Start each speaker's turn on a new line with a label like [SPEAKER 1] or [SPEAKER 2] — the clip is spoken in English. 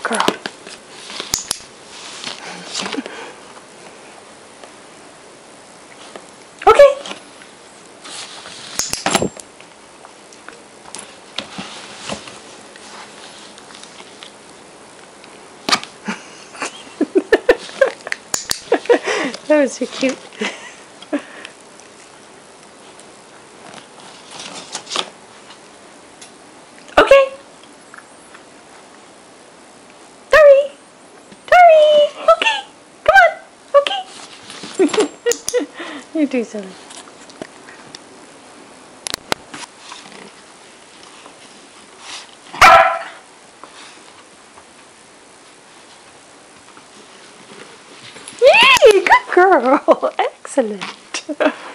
[SPEAKER 1] girl. Okay. That was so cute. Okay. Taari. Taari. Okay. Come on. Okay. You're too silly. Yay! Good girl. Excellent.